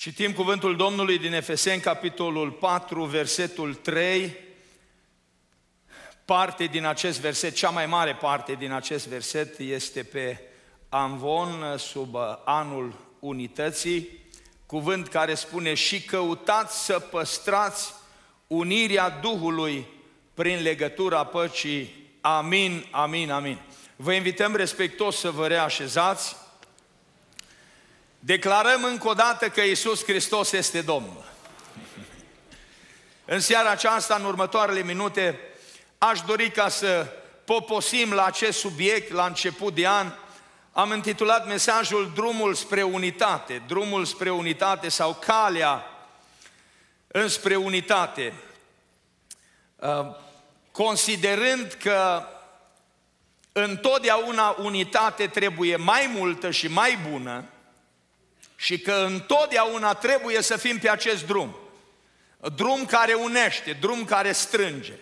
Citim cuvântul Domnului din Efeseni, capitolul 4, versetul 3, parte din acest verset, cea mai mare parte din acest verset este pe amvon, sub anul unității, cuvânt care spune: și căutați să păstrați unirea Duhului prin legătura păcii. Amin, amin, amin. Vă invităm respectuos să vă reașezați. Declarăm încă o dată că Iisus Hristos este Domnul. În seara aceasta, în următoarele minute, aș dori ca să poposim la acest subiect la început de an. Am intitulat mesajul Drumul spre unitate, drumul spre unitate sau calea înspre unitate. Considerând că întotdeauna unitate trebuie mai multă și mai bună și că întotdeauna trebuie să fim pe acest drum. Drum care unește, drum care strânge.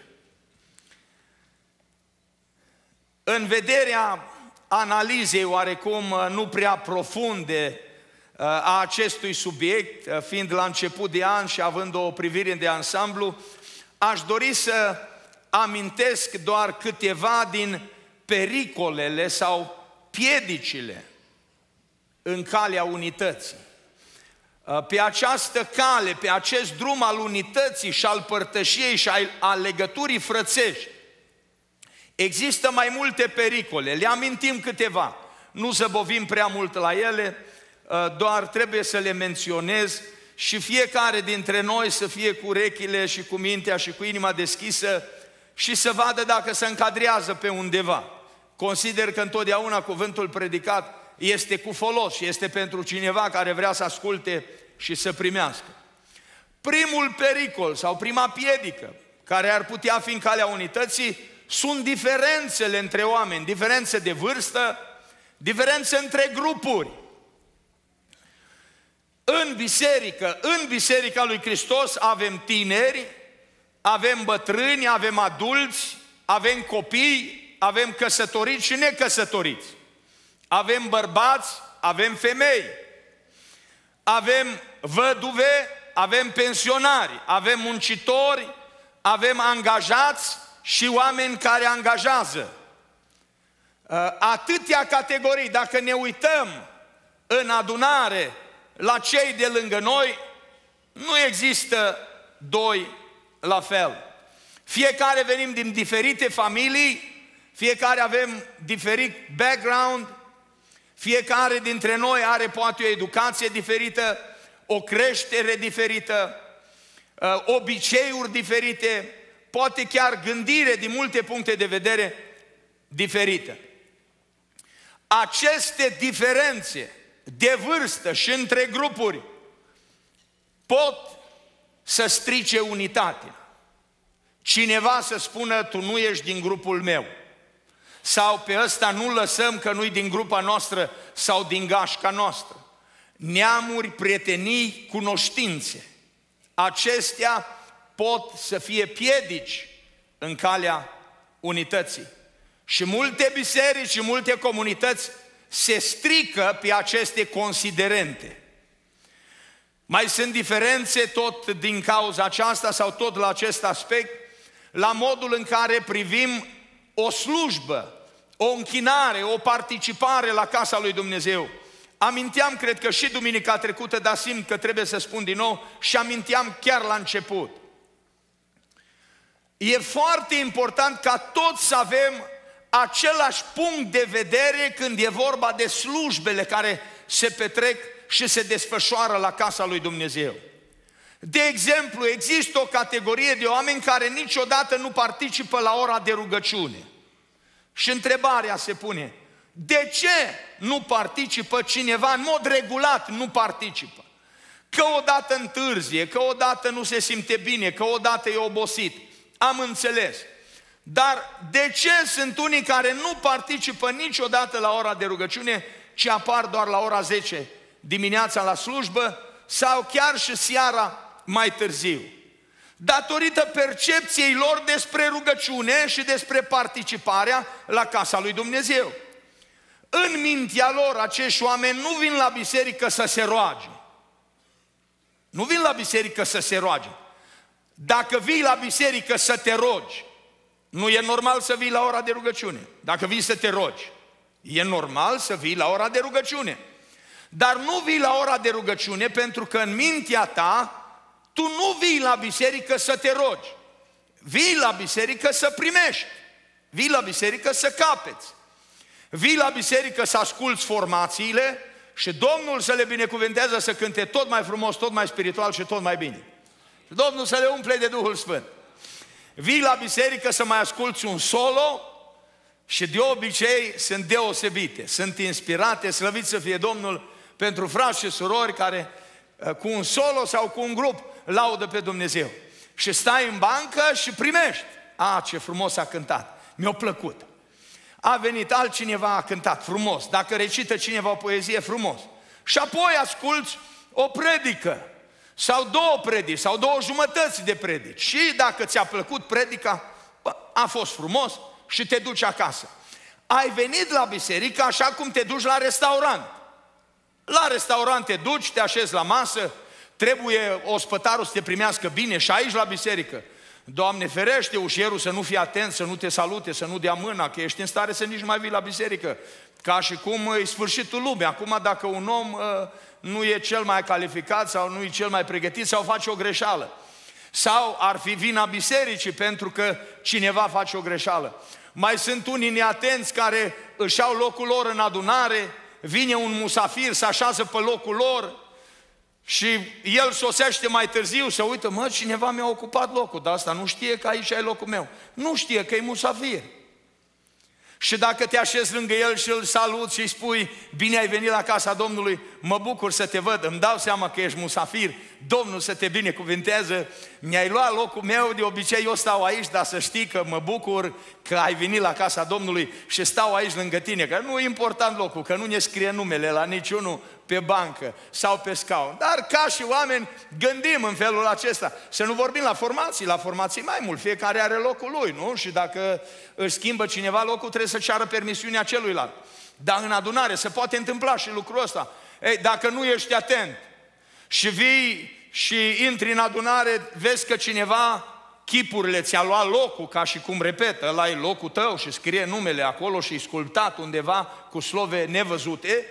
În vederea analizei oarecum nu prea profunde a acestui subiect, fiind la început de an și având o privire de ansamblu, aș dori să amintesc doar câteva din pericolele sau piedicile în calea unității. Pe această cale, pe acest drum al unității și al părtășiei și al legăturii frățești, există mai multe pericole, le amintim câteva, nu zăbovim prea mult la ele, doar trebuie să le menționez și fiecare dintre noi să fie cu urechile și cu mintea și cu inima deschisă și să vadă dacă se încadrează pe undeva. Consider că întotdeauna cuvântul predicat este cu folos și este pentru cineva care vrea să asculte și să primească. Primul pericol sau prima piedică care ar putea fi în calea unității sunt diferențele între oameni, diferențe de vârstă, diferențe între grupuri. În biserica lui Hristos avem tineri, avem bătrâni, avem adulți, avem copii, avem căsătoriți și necăsătoriți. Avem bărbați, avem femei, avem văduve, avem pensionari, avem muncitori, avem angajați și oameni care angajează. Atâtea categorii, dacă ne uităm în adunare la cei de lângă noi, nu există doi la fel. Fiecare venim din diferite familii, fiecare avem diferit background, fiecare dintre noi are poate o educație diferită, o creștere diferită, obiceiuri diferite, poate chiar gândire din multe puncte de vedere diferită. Aceste diferențe de vârstă și între grupuri pot să strice unitatea. Cineva să spună: tu nu ești din grupul meu, sau pe ăsta nu lăsăm că nu-i din grupa noastră sau din gașca noastră. Neamuri, prietenii, cunoștințe, acestea pot să fie piedici în calea unității. Și multe biserici și multe comunități se strică pe aceste considerente. Mai sunt diferențe tot din cauza aceasta sau tot la acest aspect, la modul în care privim o slujbă, o închinare, o participare la casa lui Dumnezeu. Aminteam, cred că și duminica trecută, dar simt că trebuie să spun din nou și aminteam chiar la început. E foarte important ca toți să avem același punct de vedere când e vorba de slujbele care se petrec și se desfășoară la casa lui Dumnezeu. De exemplu, există o categorie de oameni care niciodată nu participă la ora de rugăciune. Și întrebarea se pune: de ce nu participă cineva în mod regulat? Nu participă. Că odată întârzie, că odată nu se simte bine, că odată e obosit. Am înțeles. Dar de ce sunt unii care nu participă niciodată la ora de rugăciune, ci apar doar la ora 10 dimineața la slujbă sau chiar și seara mai târziu? Datorită percepției lor despre rugăciune și despre participarea la casa lui Dumnezeu. În mintea lor, acești oameni nu vin la biserică să se roage. Nu vin la biserică să se roage. Dacă vii la biserică să te rogi, nu e normal să vii la ora de rugăciune. Dacă vii să te rogi, e normal să vii la ora de rugăciune. Dar nu vii la ora de rugăciune pentru că în mintea ta tu nu vii la biserică să te rogi. Vii la biserică să primești. Vii la biserică să capeți. Vii la biserică să asculți formațiile și Domnul să le binecuvânteze să cânte tot mai frumos, tot mai spiritual și tot mai bine. Și Domnul să le umple de Duhul Sfânt. Vii la biserică să mai asculți un solo și de obicei sunt deosebite, sunt inspirate, slăvit să fie Domnul pentru frați și surori care cu un solo sau cu un grup laudă pe Dumnezeu. Și stai în bancă și primești. Ce frumos a cântat, mi-a plăcut. A venit altcineva, a cântat frumos. Dacă recită cineva o poezie, frumos. Și apoi asculți o predică sau două predici sau două jumătăți de predici. Și dacă ți-a plăcut predica, a fost frumos și te duci acasă. Ai venit la biserică așa cum te duci la restaurant. La restaurant te duci, te așezi la masă, trebuie ospătarul să te primească bine și aici la biserică. Doamne ferește, ușierul să nu fie atent, să nu te salute, să nu dea mâna, că ești în stare să nici nu mai vii la biserică. Ca și cum e sfârșitul lumii. Acum dacă un om nu e cel mai calificat sau nu e cel mai pregătit sau face o greșeală. Sau ar fi vina bisericii pentru că cineva face o greșeală. Mai sunt unii neatenți care își au locul lor în adunare, vine un musafir, se așează pe locul lor și el sosește mai târziu, se uită, cineva mi-a ocupat locul, dar asta nu știe că aici e locul meu. Nu știe că e musafir. Și dacă te așezi lângă el și îl saluți și îi spui, bine ai venit la casa Domnului, mă bucur să te văd, îmi dau seama că ești musafir, Domnul să te binecuvinteze, mi-ai luat locul meu, de obicei eu stau aici, dar să știi că mă bucur că ai venit la casa Domnului și stau aici lângă tine, că nu e important locul, că nu ne scrie numele la niciunul pe bancă sau pe scaun. Dar ca și oameni gândim în felul acesta. Să nu vorbim la formații mai mult, fiecare are locul lui, nu? Și dacă își schimbă cineva locul, trebuie să ceară permisiunea celuilalt. Dar în adunare se poate întâmpla și lucrul ăsta. Ei, dacă nu ești atent și vii și intri în adunare, vezi că cineva, chipurile ți-a luat locul, ca și cum repetă, ăla e locul tău și scrie numele acolo și e sculptat undeva cu slove nevăzute,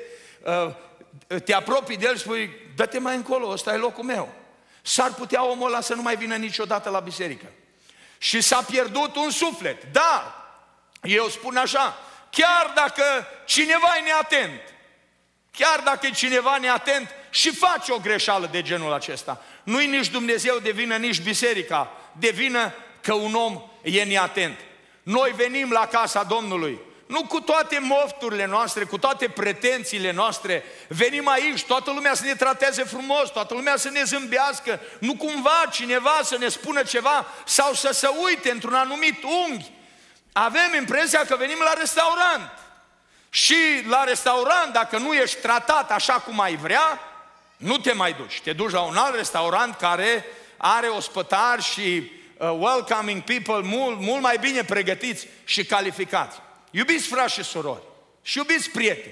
te apropii de el și spui, dă-te mai încolo, ăsta e locul meu. S-ar putea omul ăla să nu mai vină niciodată la biserică. Și s-a pierdut un suflet. Dar, eu spun așa, chiar dacă cineva e neatent, chiar dacă e cineva neatent și face o greșeală de genul acesta, nu-i nici Dumnezeu de vină, nici biserica de vină că un om e neatent. Noi venim la casa Domnului, nu cu toate mofturile noastre, cu toate pretențiile noastre, venim aici, toată lumea să ne trateze frumos, toată lumea să ne zâmbească, nu cumva cineva să ne spună ceva sau să se uite într-un anumit unghi. Avem impresia că venim la restaurant. Și la restaurant, dacă nu ești tratat așa cum ai vrea, nu te mai duci. Te duci la un alt restaurant care are ospătari și welcoming people mult mai bine pregătiți și calificați. Iubiți frați și surori și iubiți prieteni,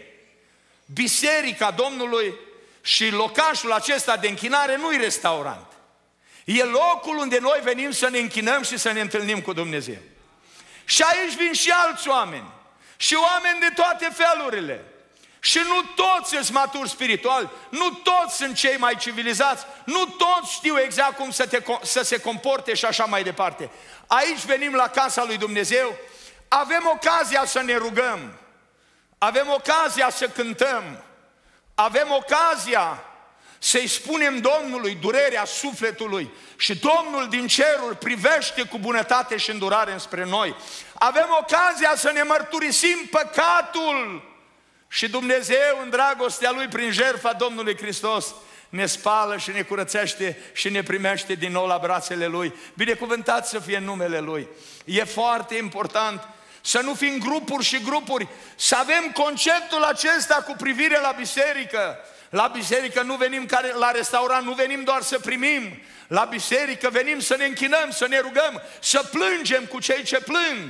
biserica Domnului și locașul acesta de închinare nu e restaurant. E locul unde noi venim să ne închinăm și să ne întâlnim cu Dumnezeu. Și aici vin și alți oameni, și oameni de toate felurile. Și nu toți sunt maturi spirituali, nu toți sunt cei mai civilizați, nu toți știu exact cum să se comporte și așa mai departe. Aici venim la casa lui Dumnezeu, avem ocazia să ne rugăm, avem ocazia să cântăm, avem ocazia să-i spunem Domnului durerea sufletului și Domnul din ceruri privește cu bunătate și îndurare înspre noi. Avem ocazia să ne mărturisim păcatul și Dumnezeu în dragostea Lui prin jertfa Domnului Hristos ne spală și ne curățește și ne primește din nou la brațele Lui. Binecuvântat să fie numele Lui. E foarte important să nu fim grupuri și grupuri, să avem conceptul acesta cu privire la biserică. La biserică nu venim la restaurant, nu venim doar să primim. La biserică venim să ne închinăm, să ne rugăm, să plângem cu cei ce plâng,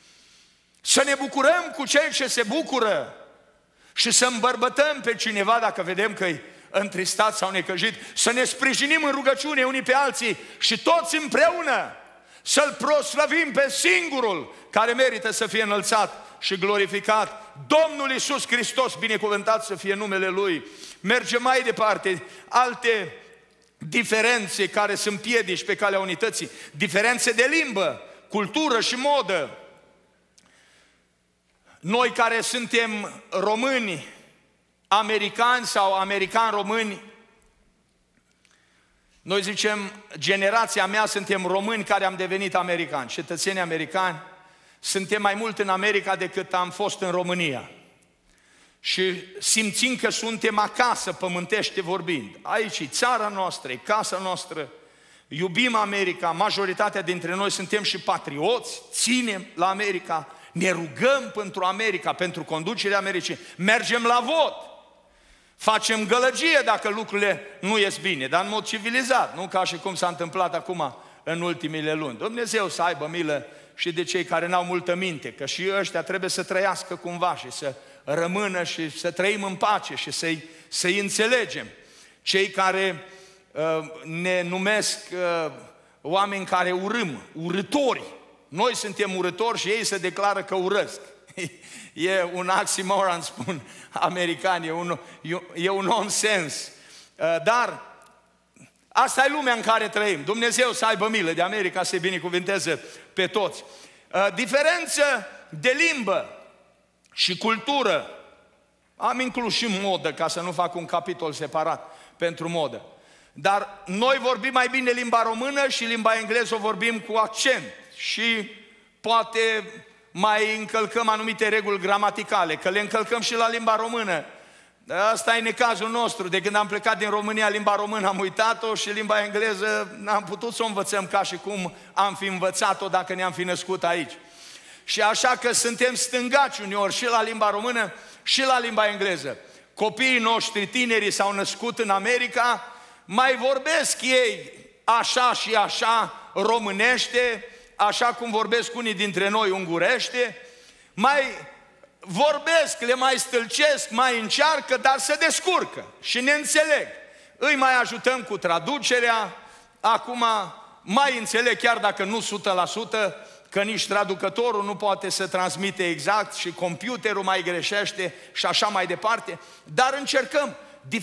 să ne bucurăm cu cei ce se bucură și să îmbărbătăm pe cineva dacă vedem că e întristat sau necăjit, să ne sprijinim în rugăciune unii pe alții și toți împreună să-L proslăvim pe singurul care merită să fie înălțat și glorificat, Domnul Iisus Hristos, binecuvântat să fie numele Lui. Mergem mai departe, alte diferențe care sunt piedici pe calea unității, diferențe de limbă, cultură și modă. Noi care suntem români, americani sau americani români, noi zicem, generația mea suntem români care am devenit americani, cetățeni americani, suntem mai mult în America decât am fost în România. Și simțim că suntem acasă, pământește vorbind. Aici e țara noastră, e casa noastră, iubim America, majoritatea dintre noi suntem și patrioți, ținem la America, ne rugăm pentru America, pentru conducerea Americii, mergem la vot, facem gălăgie dacă lucrurile nu ies bine, dar în mod civilizat, nu ca și cum s-a întâmplat acum în ultimile luni. Dumnezeu să aibă milă și de cei care n-au multă minte, că și ăștia trebuie să trăiască cumva și să rămână și să trăim în pace și să-i înțelegem. Cei care ne numesc oameni care urâm, urâtori. Noi suntem urâtori și ei se declară că urăsc. E un oxymoron, spun americanii, e un nonsens. Dar asta e lumea în care trăim. Dumnezeu să aibă milă de America, să-i binecuvânteze pe toți. Diferență de limbă și cultură. Am inclus și modă, ca să nu fac un capitol separat pentru modă. Dar noi vorbim mai bine limba română și limba engleză o vorbim cu accent. Și poate mai încălcăm anumite reguli gramaticale, că le încălcăm și la limba română. Asta e necazul nostru. De când am plecat din România, limba română am uitat-o și limba engleză n-am putut să o învățăm ca și cum am fi învățat-o dacă ne-am fi născut aici. Și așa că suntem stângaci uneori și la limba română și la limba engleză. Copiii noștri, tinerii, s-au născut în America, mai vorbesc ei așa și așa românește, așa cum vorbesc unii dintre noi ungurește, mai vorbesc, le mai stâlcesc, mai încearcă, dar se descurcă și ne înțeleg. Îi mai ajutăm cu traducerea, acum mai înțeleg, chiar dacă nu 100%, că nici traducătorul nu poate să transmite exact și computerul mai greșește și așa mai departe, dar încercăm.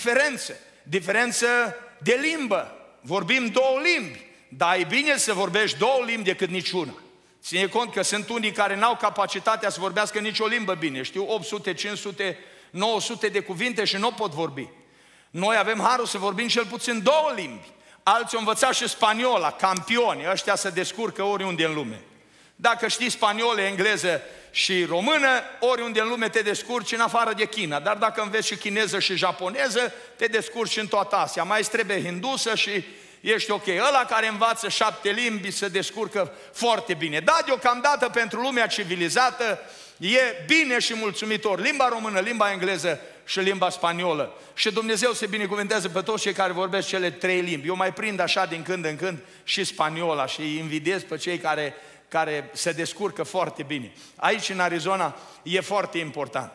Diferență de limbă. Vorbim două limbi, dar e bine să vorbești două limbi decât niciuna. Ține cont că sunt unii care n-au capacitatea să vorbească nicio limbă bine. Știu 800, 500, 900 de cuvinte și nu pot vorbi. Noi avem harul să vorbim cel puțin două limbi. Alții au învățat și spaniola, campioni, ăștia se descurcă oriunde în lume. Dacă știi spaniolă, engleză și română, oriunde în lume te descurci în afară de China. Dar dacă înveți și chineză și japoneză, te descurci în toată Asia. Mai îți trebuie hindusă și ești ok. Ăla care învață 7 limbi se descurcă foarte bine. Da, deocamdată pentru lumea civilizată e bine și mulțumitor. Limba română, limba engleză și limba spaniolă. Și Dumnezeu se binecuvântează pe toți cei care vorbesc cele 3 limbi. Eu mai prind așa din când în când și spaniola și îi invidiez pe cei care se descurcă foarte bine. Aici în Arizona e foarte important.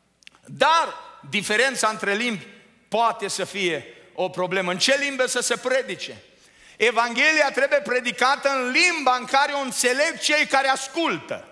Dar diferența între limbi poate să fie o problemă. În ce limbă să se predice? Evanghelia trebuie predicată în limba în care o înțeleg cei care ascultă.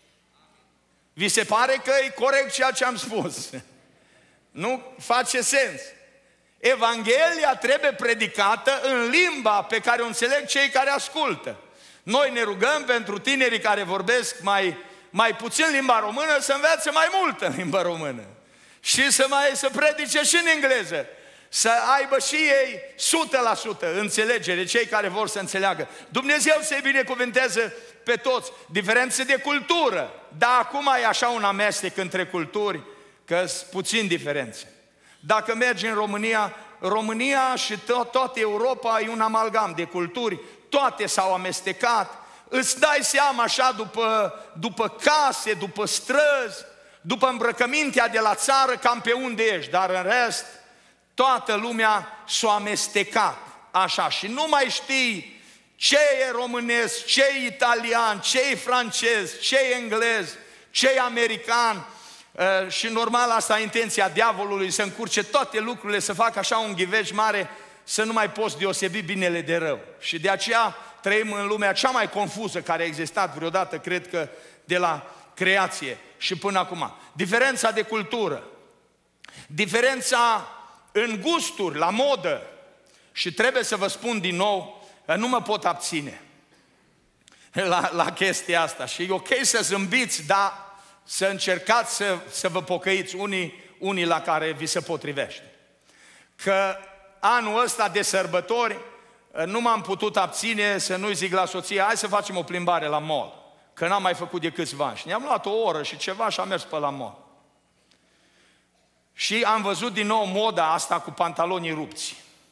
Vi se pare că e corect ceea ce am spus? Nu face sens. Evanghelia trebuie predicată în limba pe care o înțeleg cei care ascultă. Noi ne rugăm pentru tinerii care vorbesc mai puțin limba română să învețe mai mult în limba română și să predice și în engleză, să aibă și ei 100% înțelegere, cei care vor să înțeleagă. Dumnezeu să-i binecuvânteze pe toți. Diferențe de cultură, dar acum e așa un amestec între culturi, că sunt puțin diferențe. Dacă mergi în România și toată Europa e un amalgam de culturi, toate s-au amestecat, îți dai seama așa după case, după străzi, după îmbrăcămintea de la țară, cam pe unde ești, dar în rest, toată lumea s-a amestecat, așa, și nu mai știi ce e românesc, ce e italian, ce e francez, ce e englez, ce e american, și normal asta e intenția diavolului, să încurce toate lucrurile, să facă așa un ghivej mare, să nu mai poți deosebi binele de rău. Și de aceea trăim în lumea cea mai confuză care a existat vreodată, cred că de la creație și până acum. Diferența de cultură, diferența în gusturi, la modă. Și trebuie să vă spun din nou, nu mă pot abține la chestia asta. Și e ok să zâmbiți, dar să încercați să vă pocăiți unii la care vi se potrivește. Că anul ăsta de sărbători nu m-am putut abține să nu-i zic la soție, hai să facem o plimbare la mall, că n-am mai făcut de câțiva ani. Și ne-am luat o oră și ceva și am mers pe la mall. Și am văzut din nou moda asta cu pantalonii rupți.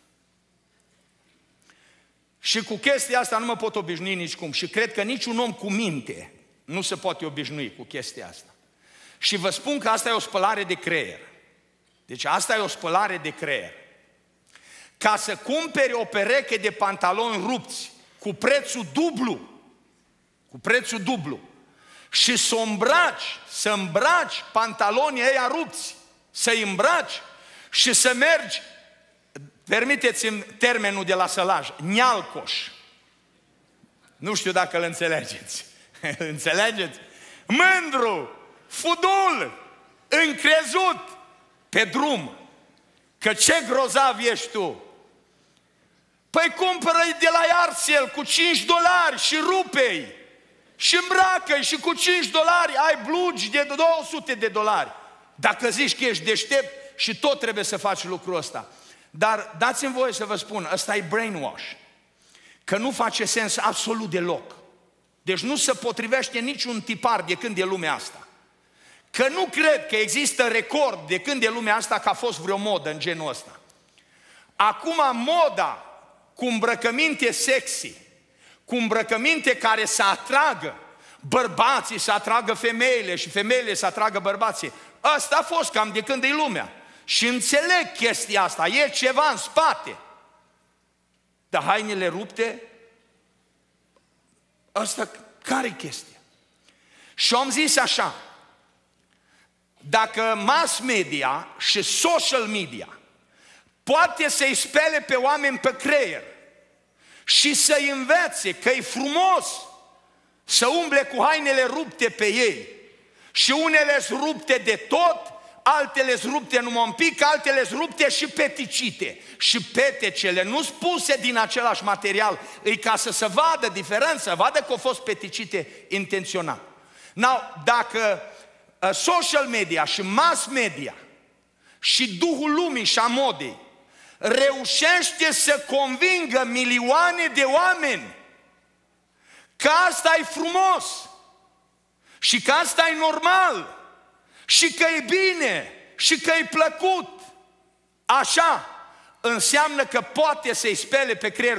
Și cu chestia asta nu mă pot obișnui nicicum. Și cred că niciun om cu minte nu se poate obișnui cu chestia asta. Și vă spun că asta e o spălare de creier. Deci asta e o spălare de creier. Ca să cumperi o pereche de pantaloni rupți cu prețul dublu, și să îmbraci pantalonii ăia rupți, să-i îmbraci și să mergi, permiteți-mi termenul de la sălaj, nealcoș. Nu știu dacă îl înțelegeți. Înțelegeți? Mândru, fudul, încrezut pe drum. Că ce grozav ești tu! Păi cumpără-i de la Iarsel cu $5 și rupe-i și îmbracă-i și cu $5 ai blugi de $200. Dacă zici că ești deștept și tot trebuie să faci lucrul ăsta. Dar dați-mi voie să vă spun, ăsta e brainwash. Că nu face sens absolut deloc. Deci nu se potrivește niciun tipar de când e lumea asta. Că nu cred că există record de când e lumea asta că a fost vreo modă în genul ăsta. Acum moda cu îmbrăcăminte sexy, cu îmbrăcăminte care să atragă bărbații, să atragă femeile și femeile să atragă bărbații. Asta a fost cam de când e lumea. Și înțeleg chestia asta, e ceva în spate. Dar hainele rupte, asta care-i chestia? Și am zis așa, dacă mass media și social media poate să-i spele pe oameni pe creier și să-i învețe că e frumos să umble cu hainele rupte pe ei și unele-s rupte de tot, altele-s rupte numai un pic, altele-s rupte și peticite. Și petecele nu spuse din același material, e ca să se vadă diferența, vadă că au fost peticite intenționat. Now, dacă social media și mass media și duhul lumii și a modei reușește să convingă milioane de oameni că asta e frumos și că asta e normal și că e bine și că e plăcut, așa înseamnă că poate să-i spele pe creier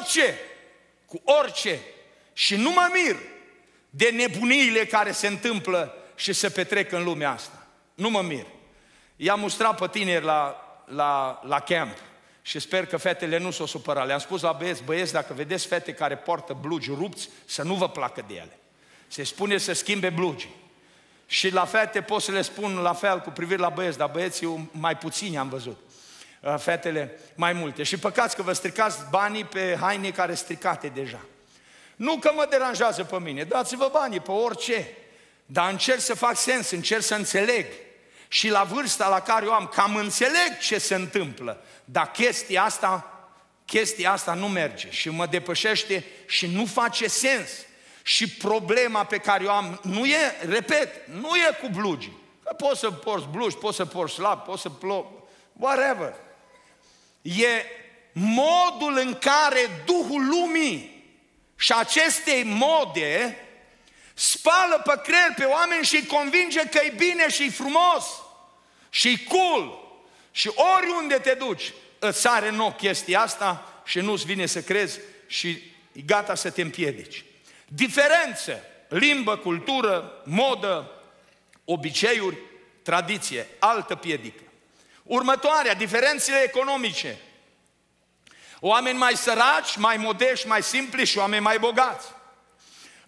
cu orice. Și nu mă mir de nebuniile care se întâmplă și se petrec în lumea asta. Nu mă mir. I-am mustrat pe tineri la camp și sper că fetele nu s-o supăra. Le-am spus la băieți, dacă vedeți fete care poartă blugi rupți, să nu vă placă de ele. Se spune să schimbe blugi. Și la fete pot să le spun la fel cu privire la băieți, dar băieții mai puțini am văzut. Fetele mai multe. Și păcați că vă stricați banii pe haine care stricate deja. Nu că mă deranjează pe mine, dați-vă banii pe orice. Dar încerc să fac sens, încerc să înțeleg. Și la vârsta la care o am, cam înțeleg ce se întâmplă. Dar chestia asta nu merge și mă depășește și nu face sens. Și problema pe care o am nu e, repet, nu e cu blugi. Că poți să porți blugi, poți să porți slab, poți să whatever. E modul în care Duhul lumii și acestei mode spală pe creier pe oameni și îi convinge că e bine și e frumos și e cool. Și oriunde te duci, îți sare în ochi chestia asta și nu-ți vine să crezi și e gata să te împiedici. Diferențe, limbă, cultură, modă, obiceiuri, tradiție, altă piedică. Următoarea, diferențele economice. Oameni mai săraci, mai modești, mai simpli și oameni mai bogați.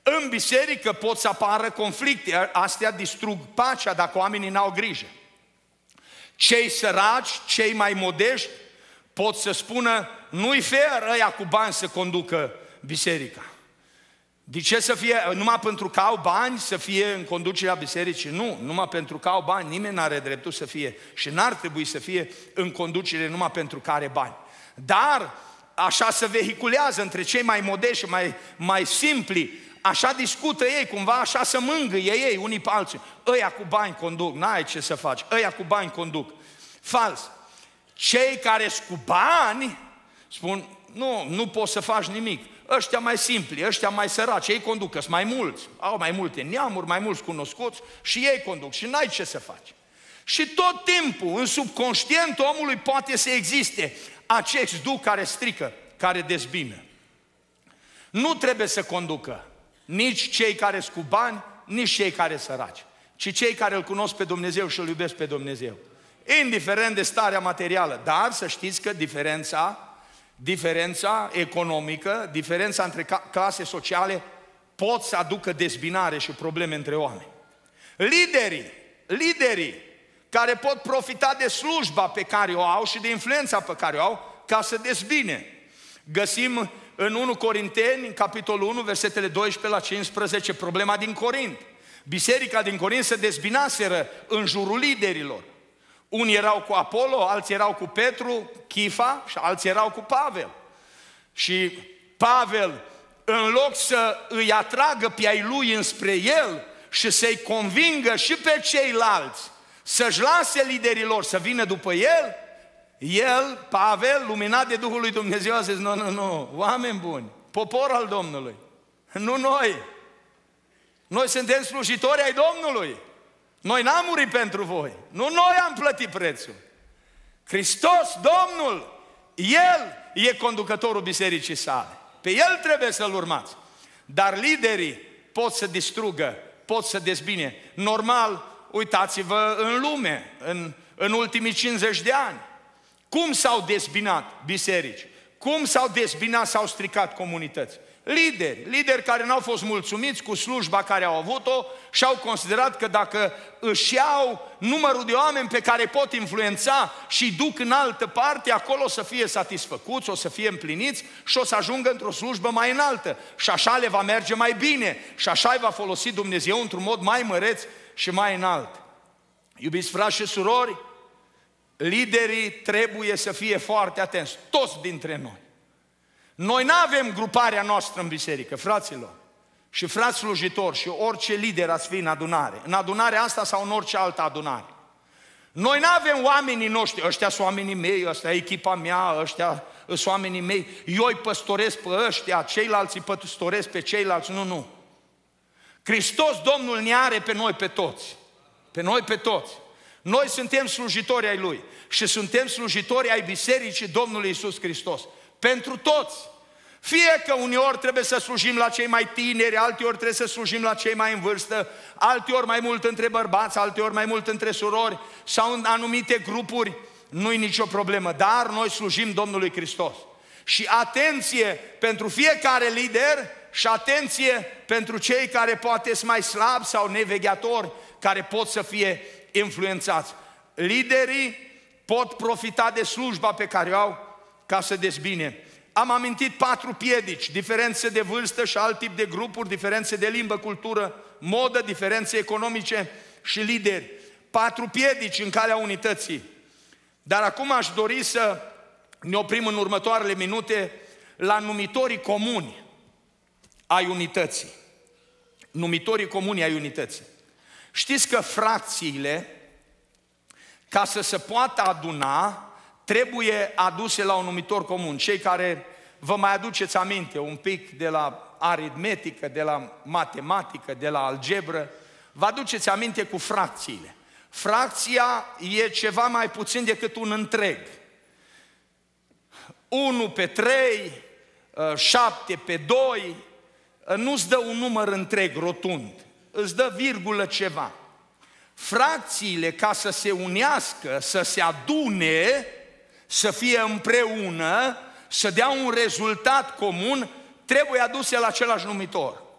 În biserică pot să apară conflicte, astea distrug pacea dacă oamenii n-au grijă. Cei săraci, cei mai modești pot să spună, nu-i fair ăia cu bani să conducă biserica. De ce să fie, numai pentru că au bani să fie în conducerea bisericii? Nu, numai pentru că au bani, nimeni n-are dreptul să fie și n-ar trebui să fie în conducere numai pentru că are bani. Dar așa se vehiculează între cei mai modești și mai simpli, așa discută ei, cumva așa se mângâie ei unii pe alții. Ăia cu bani conduc, n-ai ce să faci, ăia cu bani conduc. Fals. Cei care sunt cu bani spun, nu poți să faci nimic. Ăștia mai simpli, ăștia mai săraci, ei conduc, sunt mai mulți, au mai multe neamuri, mai mulți cunoscuți și ei conduc și n-ai ce să faci. Și tot timpul, în subconștientul omului poate să existe acest duh care strică, care dezbină. Nu trebuie să conducă nici cei care sunt cu bani, nici cei care sunt săraci, ci cei care îl cunosc pe Dumnezeu și îl iubesc pe Dumnezeu. Indiferent de starea materială, dar să știți că diferența economică, diferența între clase sociale pot să aducă dezbinare și probleme între oameni. Liderii care pot profita de slujba pe care o au și de influența pe care o au ca să dezbine. Găsim în 1 Corinteni, în capitolul 1, versetele 12 la 15, problema din Corint. Biserica din Corint se dezbinaseră în jurul liderilor. Unii erau cu Apollo, alții erau cu Petru, Chifa și alții erau cu Pavel. Și Pavel, în loc să îi atragă pe ai lui înspre el și să-i convingă și pe ceilalți să-și lase liderilor să vină după el, Pavel, luminat de Duhul lui Dumnezeu, a zis, nu, oameni buni, popor al Domnului, nu noi. Noi suntem slujitori ai Domnului. Noi n-am murit pentru voi. Nu noi am plătit prețul. Hristos, Domnul, El e conducătorul bisericii sale. Pe El trebuie să-L urmați. Dar liderii pot să distrugă, pot să dezbine. Normal, uitați-vă în lume, în ultimii 50 de ani. Cum s-au dezbinat biserici? Cum s-au dezbinat, s-au stricat comunități? Lideri care n-au fost mulțumiți cu slujba care au avut-o și au considerat că dacă își iau numărul de oameni pe care pot influența și duc în altă parte, acolo o să fie satisfăcuți, o să fie împliniți și o să ajungă într-o slujbă mai înaltă. Și așa le va merge mai bine și așa îi va folosi Dumnezeu într-un mod mai măreț și mai înalt. Iubiți frați și surori, liderii trebuie să fie foarte atenți, toți dintre noi. Noi nu avem gruparea noastră în biserică, fraților, și frați slujitori și orice lider ați fi în adunarea asta sau în orice altă adunare. Noi nu avem oamenii noștri, ăștia sunt oamenii mei, ăștia e echipa mea, ăștia sunt oamenii mei, eu îi păstoresc pe ăștia, ceilalți îi păstoresc pe ceilalți, nu. Hristos, Domnul, ne are pe noi pe toți, Noi suntem slujitori ai Lui și suntem slujitori ai Bisericii Domnului Iisus Hristos. Pentru toți. Fie că uneori trebuie să slujim la cei mai tineri, alteori trebuie să slujim la cei mai în vârstă, alteori mai mult între bărbați, alteori mai mult între surori sau în anumite grupuri, nu-i nicio problemă, dar noi slujim Domnului Hristos. Și atenție pentru fiecare lider și atenție pentru cei care poate sunt mai slabi sau nevegheatori, care pot să fie influențați. Liderii pot profita de slujba pe care o au ca să dezbine. Am amintit 4 piedici: diferențe de vârstă și alt tip de grupuri, diferențe de limbă, cultură, modă, diferențe economice și lideri. 4 piedici în calea unității. Dar acum aș dori să ne oprim în următoarele minute la numitorii comuni ai unității. Numitorii comuni ai unității. Știți că fracțiile, ca să se poată aduna, trebuie aduse la un numitor comun. Cei care vă mai aduceți aminte un pic de la aritmetică, de la matematică, de la algebră, vă aduceți aminte cu fracțiile. Fracția e ceva mai puțin decât un întreg. 1 pe 3, 7 pe 2, nu-ți dă un număr întreg, rotund, îți dă virgulă ceva. Fracțiile, ca să se unească, să se adune, să fie împreună, să dea un rezultat comun, trebuie aduse la același numitor.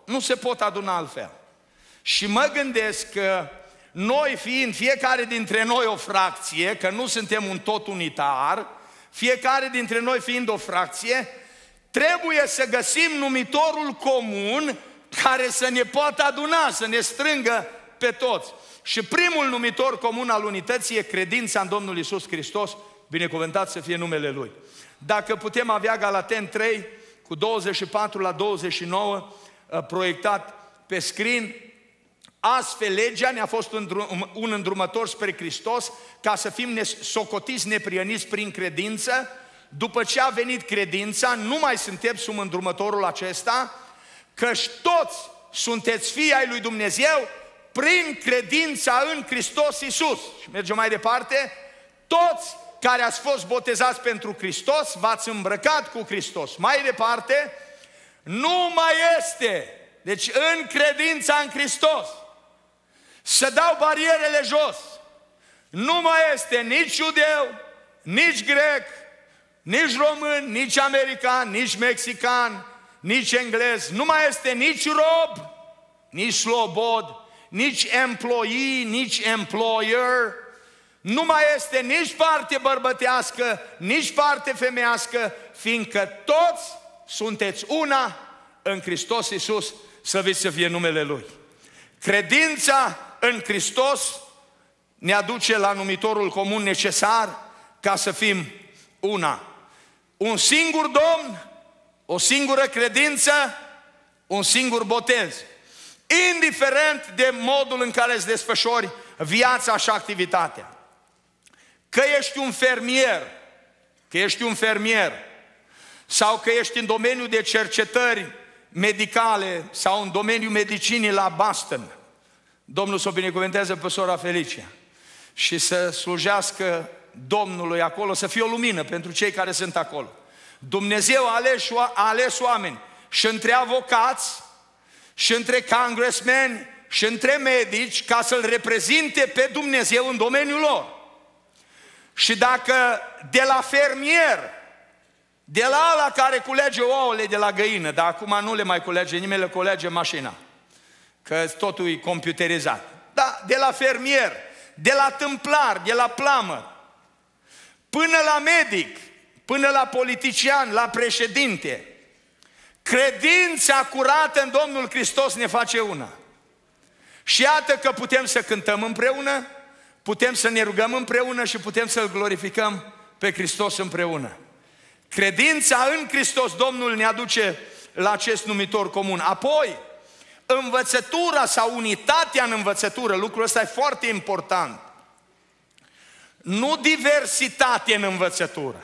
nu se pot aduna altfel. Și mă gândesc că noi fiind fiecare dintre noi o fracție, că nu suntem un tot unitar, fiecare dintre noi fiind o fracție, trebuie să găsim numitorul comun care să ne poată aduna, să ne strângă pe toți. Și primul numitor comun al unității e credința în Domnul Iisus Hristos, binecuvântat să fie numele Lui. Dacă putem avea Galateni 3, cu 24 la 29, proiectat pe screen, astfel legea ne-a fost un îndrumător spre Hristos, ca să fim socotiți neprieniți prin credință. După ce a venit credința, nu mai suntem sub îndrumătorul acesta, căci toți sunteți fii ai lui Dumnezeu prin credința în Hristos Iisus. Și mergem mai departe, toți care ați fost botezați pentru Hristos, v-ați îmbrăcat cu Hristos. Mai departe, nu mai este, deci în credința în Hristos, să dau barierele jos, nu mai este nici iudeu, nici grec, nici român, nici american, nici mexican, nici englez, nu mai este nici rob, nici slobod, nici employee, nici employer, nu mai este nici parte bărbătească, nici parte femeiască, fiindcă toți sunteți una în Hristos Iisus, slăvit să fie numele Lui. Credința în Hristos ne aduce la numitorul comun necesar ca să fim una. Un singur Domn, o singură credință, un singur botez. Indiferent de modul în care îți desfășori viața și activitatea. Că ești un fermier, sau că ești în domeniul de cercetări medicale sau în domeniul medicinii la Boston. Domnul să o binecuvânteze pe sora Felicia și să slujească Domnului acolo, să fie o lumină pentru cei care sunt acolo. Dumnezeu a ales oameni și între avocați, și între congressmeni, și între medici, ca să-L reprezinte pe Dumnezeu în domeniul lor. Și dacă de la fermier, de la ăla care culege ouăle de la găină, dar acum nu le mai culege nimeni, le culege mașina, că totul e computerizat. Da, de la fermier, de la tâmplar, de la plamă, până la medic, până la politician, la președinte, credința curată în Domnul Hristos ne face una. Și iată că putem să cântăm împreună, putem să ne rugăm împreună și putem să-L glorificăm pe Hristos împreună. Credința în Hristos Domnul ne aduce la acest numitor comun. Apoi, învățătura sau unitatea în învățătură, lucrul ăsta e foarte important. Nu diversitate în învățătură,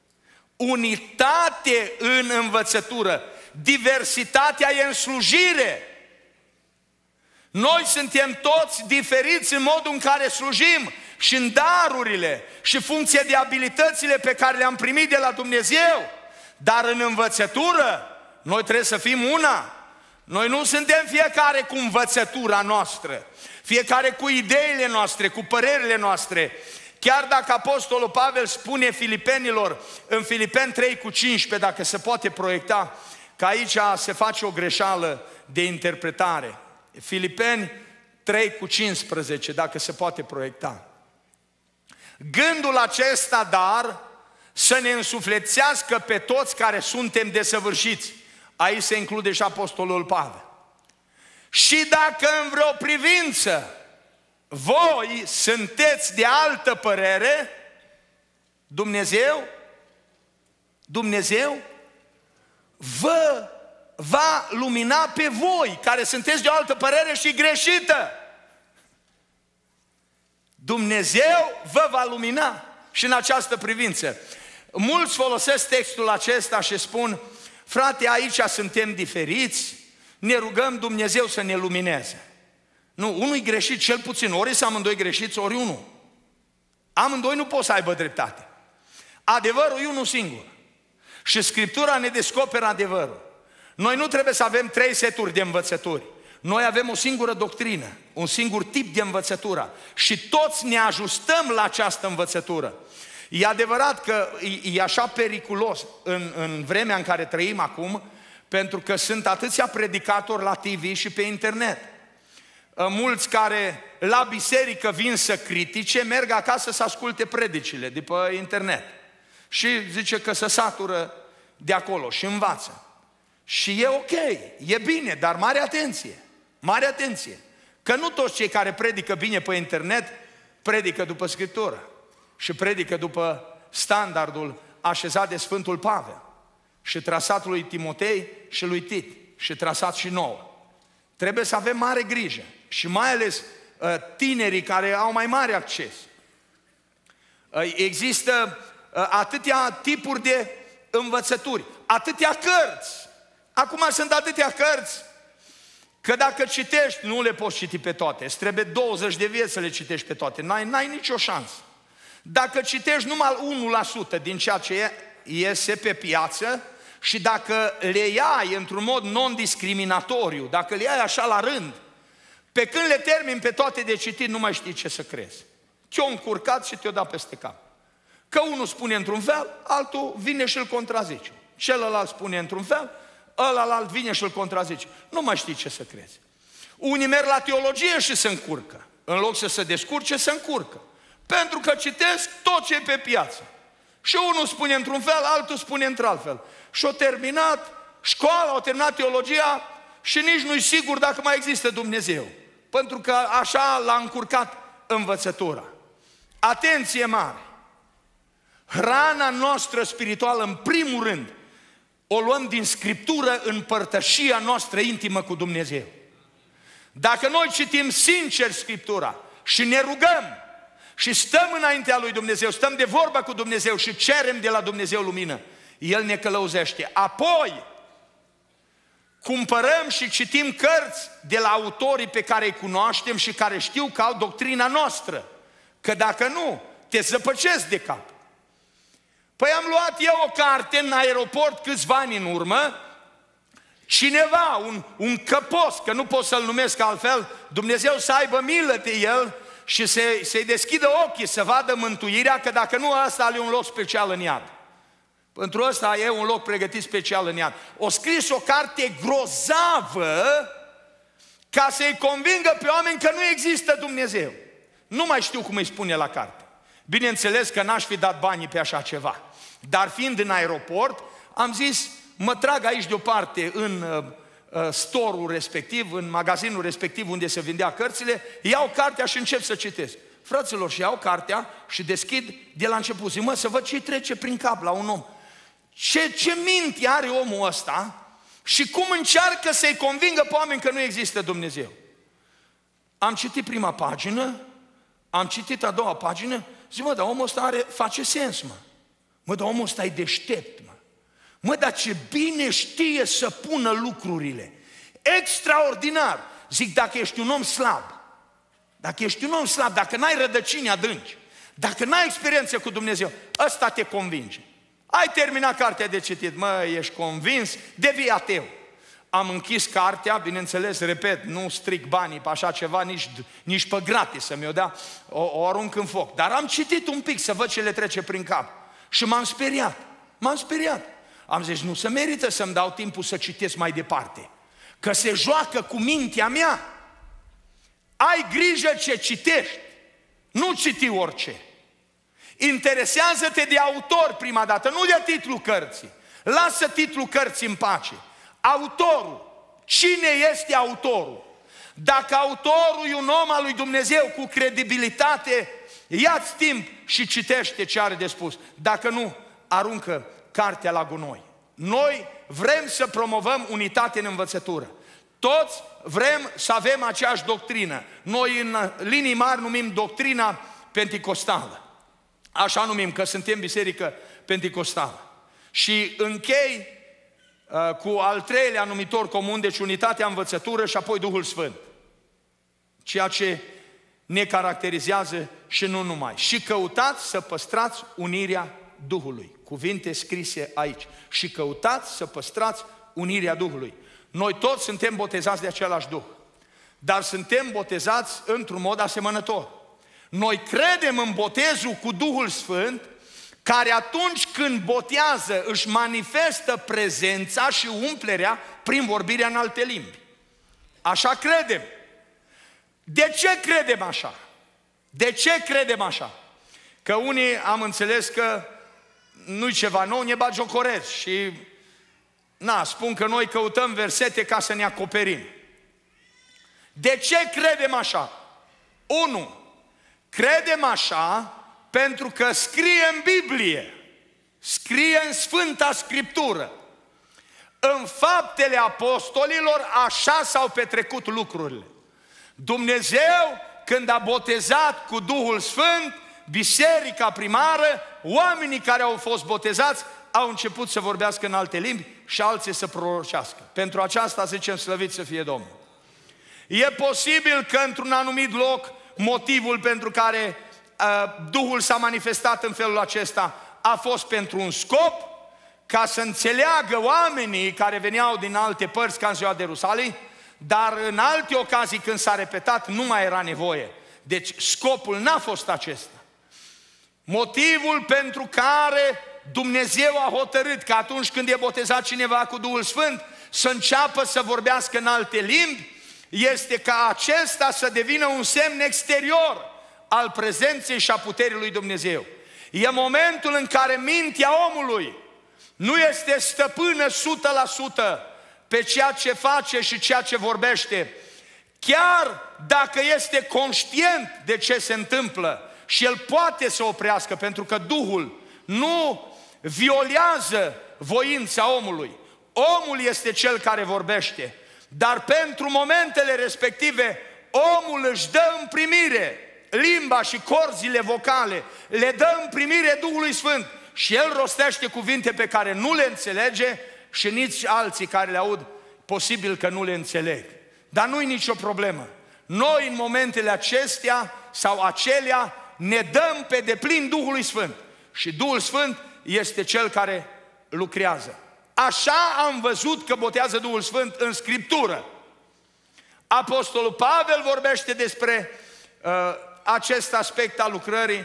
unitate în învățătură. Diversitatea e în slujire. Noi suntem toți diferiți în modul în care slujim și în darurile și funcție de abilitățile pe care le-am primit de la Dumnezeu. Dar în învățătură, noi trebuie să fim una. Noi nu suntem fiecare cu învățătura noastră, fiecare cu ideile noastre, cu părerile noastre. Chiar dacă Apostolul Pavel spune Filipenilor, în Filipeni 3 cu 15, dacă se poate proiecta, că aici se face o greșeală de interpretare. Filipeni 3 cu 15, dacă se poate proiecta. Gândul acesta, dar, să ne însuflețească pe toți care suntem desăvârșiți. Aici se include și Apostolul Pavel. Și dacă în vreo privință voi sunteți de altă părere, Dumnezeu vă va lumina pe voi, care sunteți de o altă părere și greșită. Dumnezeu vă va lumina și în această privință. Mulți folosesc textul acesta și spun, frate, aici suntem diferiți, ne rugăm Dumnezeu să ne lumineze. Nu, unul e greșit cel puțin, ori sunt amândoi greșiți, ori unul. Amândoi nu pot să aibă dreptate. Adevărul e unul singur. Și Scriptura ne descoperă adevărul. Noi nu trebuie să avem 3 seturi de învățături. Noi avem o singură doctrină, un singur tip de învățătură și toți ne ajustăm la această învățătură. E adevărat că e așa periculos în vremea în care trăim acum, Pentru că sunt atâția predicatori la TV și pe internet. Mulți care la biserică vin să critique, merg acasă să asculte predicile de pe internet. Și zice că se satură de acolo și învață. Și e ok, e bine, dar mare atenție, mare atenție. Că nu toți cei care predică bine pe internet predică după Scriptură și predică după standardul așezat de Sfântul Pavel și trasat lui Timotei și lui Tit și trasat și nouă. Trebuie să avem mare grijă și mai ales tinerii care au mai mare acces. Există atâtea tipuri de învățături, atâtea cărți. Acum sunt atâtea cărți că dacă citești, nu le poți citi pe toate. Îți trebuie 20 de vieți să le citești pe toate. N-ai nicio șansă. Dacă citești numai 1% din ceea ce iese pe piață și dacă le iai într-un mod non-discriminatoriu, dacă le iai așa la rând, pe când le termini pe toate de citit, nu mai știi ce să crezi. Te-o încurcat și te-o dat peste cap. Că unul spune într-un fel, altul vine și îl contrazice. Celălalt spune într-un fel, ălalt vine și îl contrazice. Nu mai știi ce să crezi. Unii merg la teologie și se încurcă. În loc să se descurce, se încurcă. Pentru că citesc tot ce e pe piață. Și unul spune într-un fel, altul spune într-alt fel. Și au terminat școala, au terminat teologia și nici nu-i sigur dacă mai există Dumnezeu. Pentru că așa l-a încurcat învățătura. Atenție mare! Hrana noastră spirituală, în primul rând, o luăm din Scriptură în părtășia noastră intimă cu Dumnezeu. Dacă noi citim sincer Scriptura și ne rugăm și stăm înaintea lui Dumnezeu, stăm de vorbă cu Dumnezeu și cerem de la Dumnezeu lumină, El ne călăuzește. Apoi cumpărăm și citim cărți de la autorii pe care îi cunoaștem și care știu că au doctrina noastră. Că dacă nu, te zăpăcesc de cap. Păi am luat eu o carte în aeroport câțiva ani în urmă, cineva, un căpos, că nu pot să-l numesc altfel, Dumnezeu să aibă milă de el și să-i deschidă ochii să vadă mântuirea, că dacă nu, ăsta are un loc special în iad. Pentru ăsta e un loc pregătit special în iad. O scris o carte grozavă ca să-i convingă pe oameni că nu există Dumnezeu. Nu mai știu cum îi spune la carte. Bineînțeles că n-aș fi dat banii pe așa ceva. Dar fiind în aeroport, am zis, mă trag aici deoparte în store-ul respectiv, în magazinul respectiv unde se vindea cărțile, iau cartea și încep să citesc. Fraților, și iau cartea și deschid de la început. Zic, să văd ce trece prin cap la un om. Ce minte are omul ăsta și cum încearcă să-i convingă pe oameni că nu există Dumnezeu. Am citit prima pagină, am citit a doua pagină, zic, dar omul ăsta face sens, dar omul ăsta e deștept, dar ce bine știe să pună lucrurile. Extraordinar. Zic, dacă ești un om slab, dacă n-ai rădăcini adânci, dacă n-ai experiență cu Dumnezeu, ăsta te convinge. Ai terminat cartea de citit, ești convins, devii ateu. Am închis cartea, bineînțeles, repet, nu stric banii pe așa ceva, nici pe gratis să mi-o dea, o arunc în foc. Dar am citit un pic să văd ce le trece prin cap. Și m-am speriat. Am zis, nu se merită să-mi dau timpul să citesc mai departe, că se joacă cu mintea mea. Ai grijă ce citești, nu citi orice. Interesează-te de autor prima dată, nu de titlul cărții. Lasă titlul cărții în pace. Autorul. Cine este autorul? Dacă autorul e un om al lui Dumnezeu cu credibilitate, ia-ți timp și citește ce are de spus. Dacă nu, aruncă cartea la gunoi. Noi vrem să promovăm unitate în învățătură. Toți vrem să avem aceeași doctrină. Noi în linii mari numim doctrina penticostală. Așa numim, că suntem biserică penticostală. Și închei cu al treilea numitor comun, deci unitatea învățătură și apoi Duhul Sfânt. Ceea ce ne caracterizează și nu numai. Și căutați să păstrați unirea Duhului. Cuvinte scrise aici. Și căutați să păstrați unirea Duhului. Noi toți suntem botezați de același Duh, dar suntem botezați într-un mod asemănător. Noi credem în botezul cu Duhul Sfânt care atunci când botează își manifestă prezența și umplerea prin vorbirea în alte limbi. Așa credem. De ce credem așa? De ce credem așa? Că unii am înțeles că nu-i ceva nou, ne bagiocoresc și spun că noi căutăm versete ca să ne acoperim. De ce credem așa? 1. Credem așa pentru că scrie în Biblie, scrie în Sfânta Scriptură. În Faptele Apostolilor așa s-au petrecut lucrurile. Dumnezeu, când a botezat cu Duhul Sfânt biserica primară, oamenii care au fost botezați au început să vorbească în alte limbi și alții să prorocească. Pentru aceasta zicem slăvit să fie Domnul. E posibil că într-un anumit loc motivul pentru care Duhul s-a manifestat în felul acesta a fost pentru un scop, ca să înțeleagă oamenii care veneau din alte părți ca în ziua de Ierusalim, dar în alte ocazii când s-a repetat nu mai era nevoie. Deci scopul n-a fost acesta. Motivul pentru care Dumnezeu a hotărât că atunci când e botezat cineva cu Duhul Sfânt să înceapă să vorbească în alte limbi este ca acesta să devină un semn exterior al prezenței și a puterii lui Dumnezeu. E momentul în care mintea omului nu este stăpână 100% pe ceea ce face și ceea ce vorbește. Chiar dacă este conștient de ce se întâmplă și el poate să oprească, pentru că Duhul nu violează voința omului. Omul este cel care vorbește. Dar pentru momentele respective, omul își dă în primire limba și corzile vocale, le dă în primire Duhului Sfânt și el rostește cuvinte pe care nu le înțelege și nici alții care le aud, posibil că nu le înțeleg. Dar nu-i nicio problemă. Noi în momentele acestea sau acelea ne dăm pe deplin Duhului Sfânt și Duhul Sfânt este cel care lucrează. Așa am văzut că botează Duhul Sfânt în Scriptură. Apostolul Pavel vorbește despre acest aspect al lucrării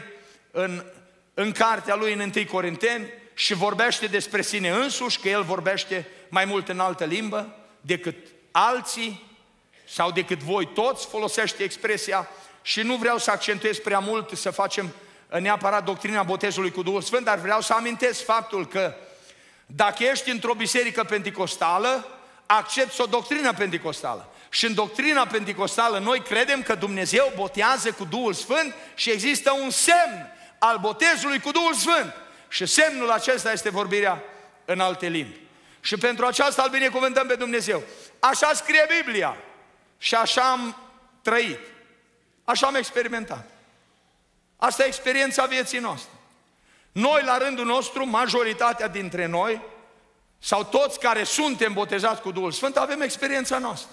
în cartea lui în 1 Corinteni și vorbește despre sine însuși, că el vorbește mai mult în altă limbă decât alții sau decât voi toți, folosește expresia și nu vreau să accentuez prea mult, să facem neapărat doctrina botezului cu Duhul Sfânt, dar vreau să amintesc faptul că dacă ești într-o biserică penticostală, accepți o doctrină penticostală. Și în doctrina penticostală noi credem că Dumnezeu botează cu Duhul Sfânt și există un semn al botezului cu Duhul Sfânt. Și semnul acesta este vorbirea în alte limbi. Și pentru aceasta îl binecuvântăm pe Dumnezeu. Așa scrie Biblia și așa am trăit. Așa am experimentat. Asta e experiența vieții noastre. Noi, la rândul nostru, majoritatea dintre noi, sau toți care suntem botezați cu Duhul Sfânt, avem experiența noastră.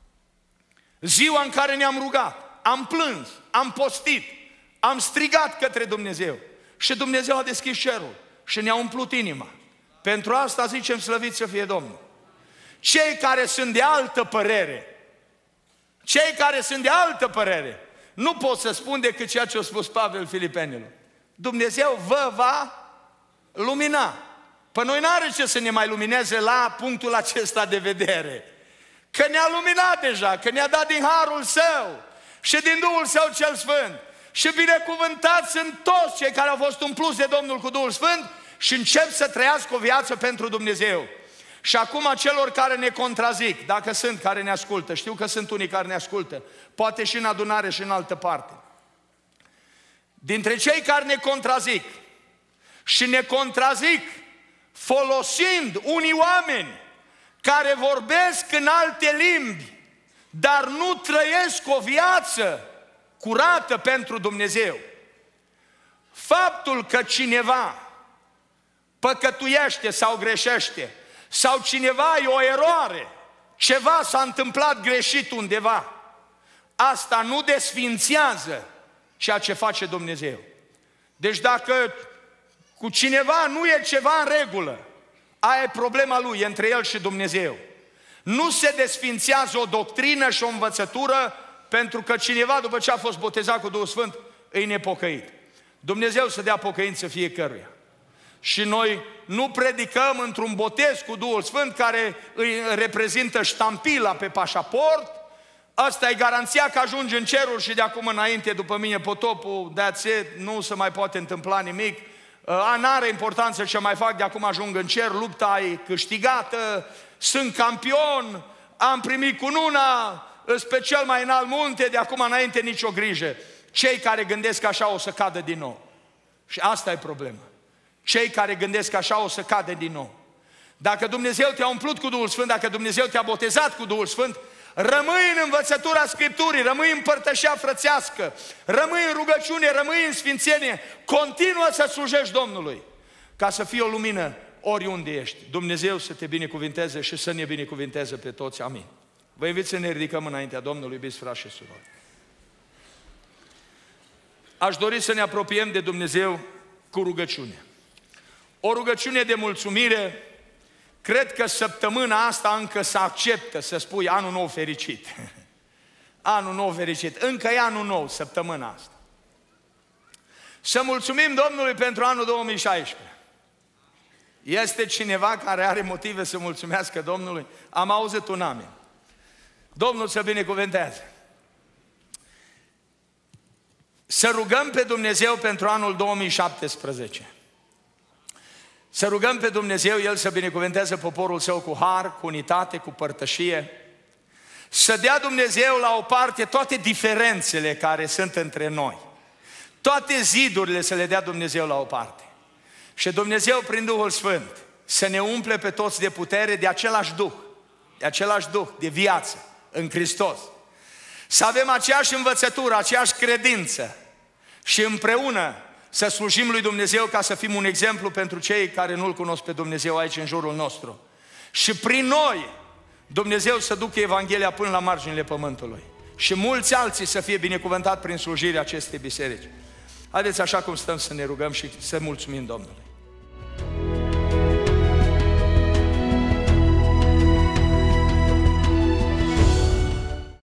Ziua în care ne-am rugat, am plâns, am postit, am strigat către Dumnezeu și Dumnezeu a deschis cerul și ne-a umplut inima. Pentru asta zicem slăvit să fie Domnul. Cei care sunt de altă părere, nu pot să spun decât ceea ce a spus Pavel Filipenilor. Dumnezeu vă va lumina. Păi noi n-are ce să ne mai lumineze la punctul acesta de vedere. Că ne-a luminat deja, că ne-a dat din harul Său și din Duhul Său cel Sfânt. Și binecuvântați sunt toți cei care au fost umpluți de Domnul cu Duhul Sfânt și încep să trăiască o viață pentru Dumnezeu. Și acum celor care ne contrazic, dacă sunt care ne ascultă, știu că sunt unii care ne ascultă, poate și în adunare și în altă parte. Dintre cei care ne contrazic și ne contrazic folosind unii oameni care vorbesc în alte limbi, dar nu trăiesc o viață curată pentru Dumnezeu. Faptul că cineva păcătuiește sau greșește, sau cineva e o eroare, ceva s-a întâmplat greșit undeva, asta nu desfințează ceea ce face Dumnezeu. Deci dacă cu cineva nu e ceva în regulă, aia e problema lui, e între el și Dumnezeu. Nu se desfințează o doctrină și o învățătură pentru că cineva, după ce a fost botezat cu Duhul Sfânt, e nepocăit. Dumnezeu să dea pocăință fiecăruia. Și noi nu predicăm într-un botez cu Duhul Sfânt care îi reprezintă ștampila pe pașaport. Asta e garanția că ajungi în cerul și de acum înainte, după mine, potopul, that's it, nu se mai poate întâmpla nimic. N-are importanță ce mai fac, de acum ajung în cer, lupta e câștigată, sunt campion, am primit cununa, sunt pe cel mai înalt munte, de acum înainte nicio grijă. Cei care gândesc așa o să cadă din nou. Și asta e problema. Cei care gândesc așa o să cadă din nou. Dacă Dumnezeu te-a umplut cu Duhul Sfânt, dacă Dumnezeu te-a botezat cu Duhul Sfânt, rămâi în învățătura Scripturii, rămâi în părtășia frățească, rămâi în rugăciune, rămâi în sfințenie, continuă să slujești Domnului, ca să fii o lumină oriunde ești. Dumnezeu să te binecuvinteze și să ne binecuvinteze pe toți. Amin. Vă invit să ne ridicăm înaintea Domnului, iubiți frați și surori. Aș dori să ne apropiem de Dumnezeu cu rugăciune. O rugăciune de mulțumire. Cred că săptămâna asta încă se acceptă să spui anul nou fericit. Anul nou fericit. Încă e anul nou, săptămâna asta. Să mulțumim Domnului pentru anul 2016. Este cineva care are motive să mulțumească Domnului? Am auzit un amin. Domnul să binecuvânteze. Să rugăm pe Dumnezeu pentru anul 2017. Să rugăm pe Dumnezeu, El să binecuvânteze poporul Său cu har, cu unitate, cu părtășie. Să dea Dumnezeu la o parte toate diferențele care sunt între noi. Toate zidurile să le dea Dumnezeu la o parte. Și Dumnezeu, prin Duhul Sfânt, să ne umple pe toți de putere, de același Duh, de viață în Hristos. Să avem aceeași învățătură, aceeași credință și împreună să slujim lui Dumnezeu ca să fim un exemplu pentru cei care nu-L cunosc pe Dumnezeu aici în jurul nostru. Și prin noi Dumnezeu să ducă Evanghelia până la marginile pământului. Și mulți alții să fie binecuvântați prin slujirea acestei biserici. Haideți așa cum stăm să ne rugăm și să mulțumim Domnului.